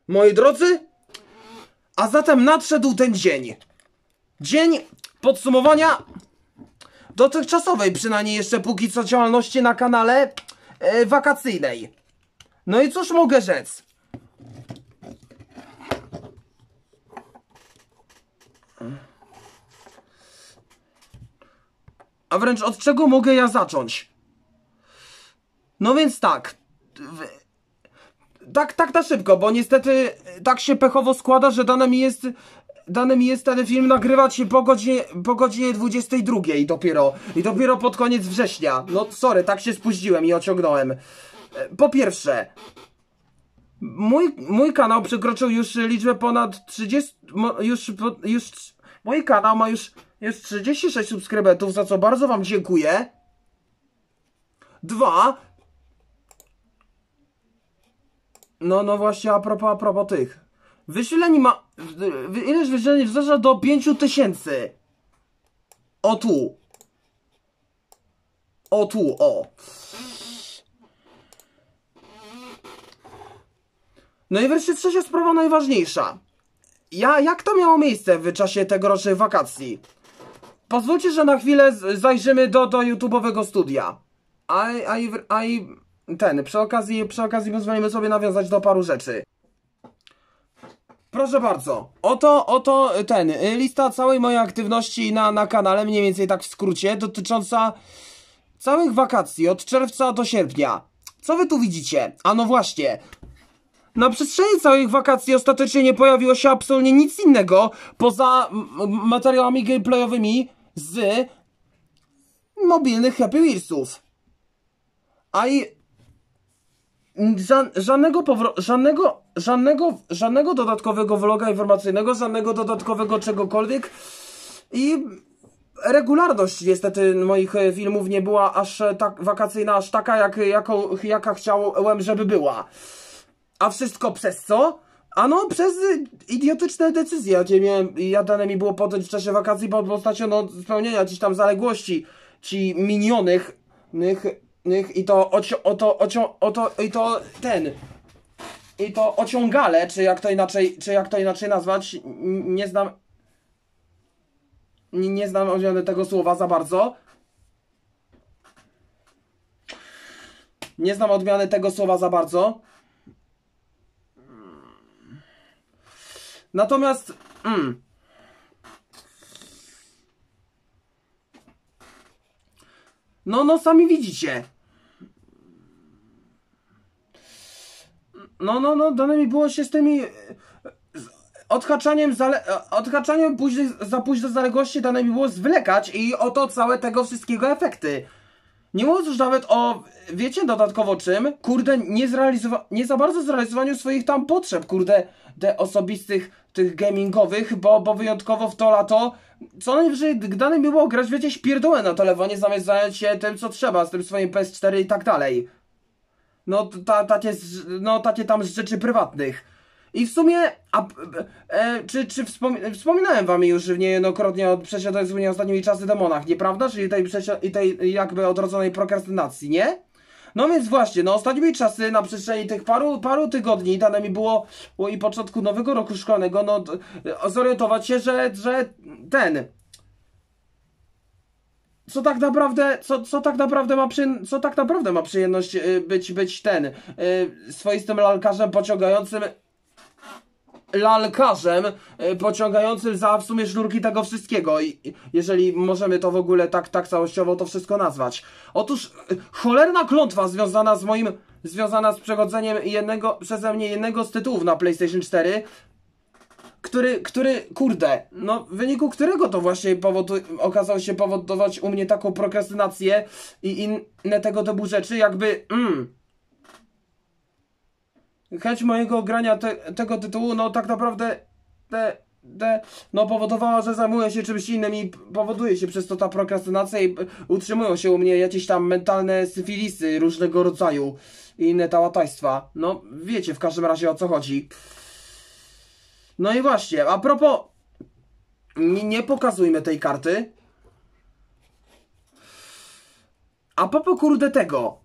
moi drodzy, a zatem nadszedł ten dzień. Dzień podsumowania dotychczasowej, przynajmniej jeszcze póki co, działalności na kanale wakacyjnej. No i cóż mogę rzec? A wręcz od czego mogę ja zacząć? No więc tak. Tak na szybko, bo niestety tak się pechowo składa, że dane mi jest ten film nagrywać po godzinie 22 dopiero. I dopiero pod koniec września. No sorry, tak się spóźniłem i ociągnąłem. Po pierwsze, mój kanał przekroczył już liczbę ponad 30... Mój kanał ma już 36 subskrybentów, za co bardzo wam dziękuję. 2. No właśnie, a propos tych. Wyświetleń ma... Ileż wyświetleń wzrasta do 5000. O tu. O. No i wreszcie trzecia sprawa, najważniejsza. Jak to miało miejsce w czasie tegorocznych wakacji? Pozwólcie, że na chwilę zajrzymy do YouTube'owego studia. Przy okazji pozwolimy sobie nawiązać do paru rzeczy. Proszę bardzo, oto lista całej mojej aktywności na kanale, mniej więcej tak w skrócie, dotycząca całych wakacji, od czerwca do sierpnia. Co wy tu widzicie? A no właśnie, na przestrzeni całych wakacji ostatecznie nie pojawiło się absolutnie nic innego poza materiałami gameplayowymi z mobilnych Happy Wheelsów. A i żadnego dodatkowego vloga informacyjnego, żadnego dodatkowego czegokolwiek. I regularność niestety moich filmów nie była aż tak wakacyjna, aż taka jaka chciałem, żeby była. A wszystko przez co? Ano przez idiotyczne decyzje, jakie dane mi było podjąć w czasie wakacji pod postacią spełnienia gdzieś tam zaległości ci minionych i to ociągale, czy jak to inaczej nazwać, nie znam odmiany tego słowa za bardzo. Nie znam odmiany tego słowa za bardzo. Natomiast no sami widzicie. No dane mi było się z tymi odhaczaniem późnych zaległości dane mi było zwlekać i oto całe tego wszystkiego efekty. Nie mówiąc już nawet o, wiecie dodatkowo czym? Kurde, nie za bardzo zrealizowaniu swoich tam potrzeb, kurde, osobistych, tych gamingowych, bo wyjątkowo w to lato, co najwyżej dane mi było grać, wiecie, śpierdołę na telefonie, zamiast zająć się tym, co trzeba, z tym swoim PS4 i tak dalej. Takie tam z rzeczy prywatnych. I w sumie, wspominałem wam już niejednokrotnie o przesiadaniu ostatnimi czasy demonach, nieprawda? Czyli tej jakby odrodzonej prokrastynacji, nie? No więc właśnie, ostatnimi czasy na przestrzeni tych paru tygodni dane mi było i początku nowego roku szkolnego, zorientować się, że co tak naprawdę ma przyjemność być swoistym lalkarzem za w sumie sznurki tego wszystkiego, jeżeli możemy to w ogóle tak całościowo to wszystko nazwać. Otóż cholerna klątwa związana z przechodzeniem przeze mnie jednego z tytułów na PlayStation 4, który kurde, w wyniku którego to właśnie okazał się powodować u mnie taką prokrastynację i inne tego typu rzeczy, jakby chęć mojego grania tego tytułu, tak naprawdę powodowała, że zajmuję się czymś innym i powoduje się przez to ta prokrastynacja i utrzymują się u mnie jakieś tam mentalne syfilisy różnego rodzaju i inne tałatajstwa. Wiecie w każdym razie o co chodzi. No i właśnie, a propos, nie pokazujmy tej karty. A propos kurde tego.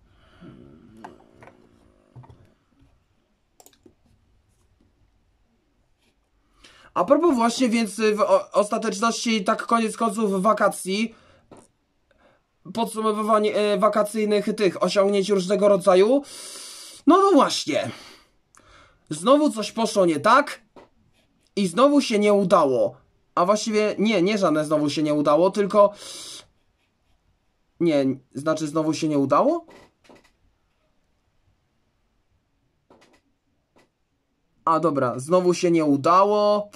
A propos właśnie, więc w ostateczności, tak koniec końców wakacji, podsumowywanie wakacyjnych tych osiągnięć różnego rodzaju. No właśnie. Znowu coś poszło nie tak i znowu się nie udało. A właściwie nie żadne znowu się nie udało, tylko... Nie, znaczy znowu się nie udało? A dobra, znowu się nie udało.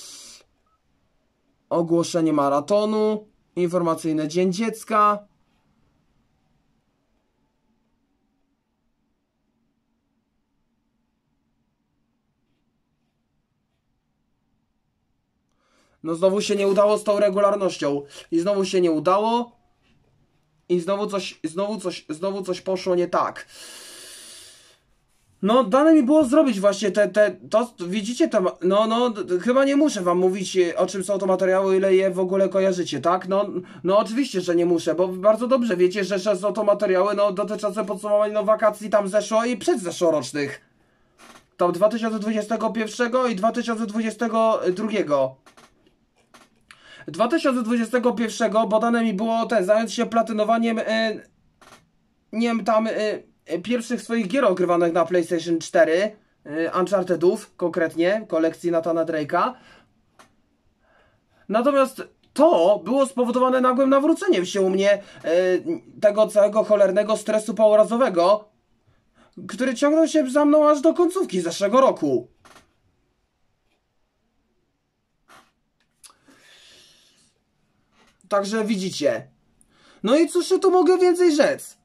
Ogłoszenie maratonu. Informacyjny Dzień Dziecka. No znowu się nie udało z tą regularnością. I znowu się nie udało. I znowu coś poszło nie tak. No, dane mi było zrobić właśnie widzicie to, chyba nie muszę wam mówić, o czym są to materiały, ile je w ogóle kojarzycie, tak? No oczywiście, że nie muszę, bo bardzo dobrze wiecie, że są to materiały, dotyczące podsumowań, wakacji tam zeszło i przedzeszłorocznych. Tam 2021 i 2022. 2021, bo dane mi było zająć się platynowaniem, nie wiem, tam pierwszych swoich gier ogrywanych na PlayStation 4, Unchartedów konkretnie, kolekcji Nathana Drake'a. Natomiast to było spowodowane nagłym nawróceniem się u mnie tego całego cholernego stresu pourazowego, który ciągnął się za mną aż do końcówki zeszłego roku. Także widzicie. No i cóż ja tu mogę więcej rzec?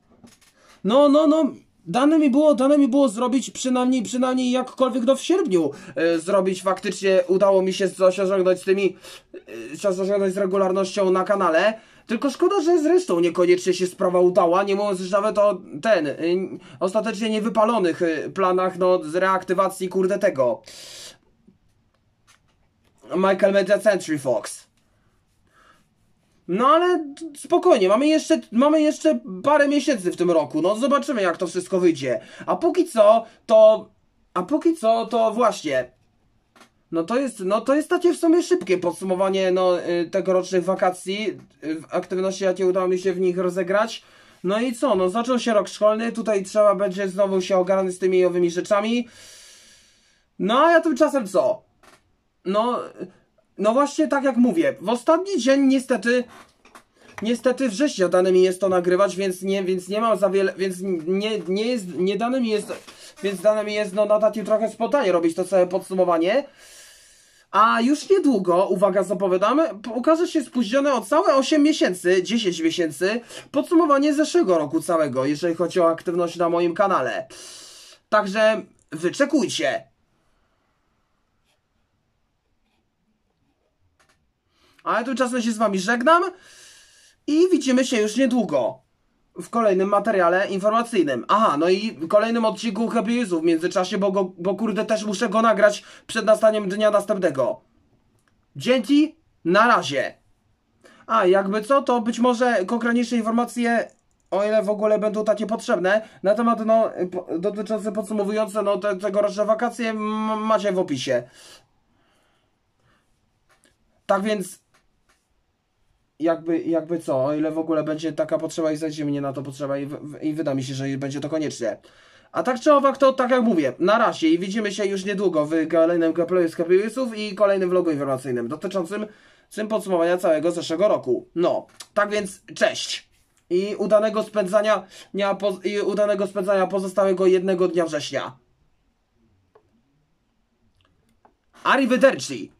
Dane mi było zrobić przynajmniej jakkolwiek w sierpniu zrobić. Faktycznie udało mi się coś osiągnąć z regularnością na kanale. Tylko szkoda, że zresztą niekoniecznie się sprawa udała, nie mówiąc już nawet o ostatecznie niewypalonych planach, z reaktywacji tego Michael Media Century Fox. No ale spokojnie, mamy jeszcze parę miesięcy w tym roku, zobaczymy jak to wszystko wyjdzie. A póki co to właśnie, to jest takie w sumie szybkie podsumowanie, tegorocznych wakacji, aktywności jakie udało mi się w nich rozegrać. No i co, zaczął się rok szkolny, tutaj trzeba będzie znowu się ogarnąć z tymi nowymi rzeczami. No a ja tymczasem co? No właśnie tak jak mówię, w ostatni dzień niestety września dane mi jest to nagrywać, więc nie mam za wiele, więc dane mi jest na takim trochę spontanie robić to całe podsumowanie. A już niedługo, uwaga, zapowiadamy, ukaże się spóźnione o całe 8 miesięcy, 10 miesięcy, podsumowanie zeszłego roku całego, jeżeli chodzi o aktywność na moim kanale. Także wyczekujcie. A ja tymczasem się z wami żegnam i widzimy się już niedługo w kolejnym materiale informacyjnym. Aha, no i kolejnym odcinku Happy Newsów w międzyczasie, bo kurde też muszę go nagrać przed nastaniem dnia następnego. Dzięki, na razie. A jakby co, to być może konkretniejsze informacje, o ile w ogóle będą takie potrzebne, na temat dotyczące podsumowujące tegoroczne wakacje macie w opisie. Tak więc jakby co, o ile w ogóle będzie taka potrzeba i zajdzie mnie na to potrzeba i wyda mi się, że będzie to koniecznie. A tak czy owak to tak jak mówię, na razie i widzimy się już niedługo w kolejnym gameplayu z Happy Newsów i kolejnym vlogu informacyjnym dotyczącym podsumowania całego zeszłego roku. No, tak więc cześć i udanego spędzania pozostałego jednego dnia września. Arrivederci!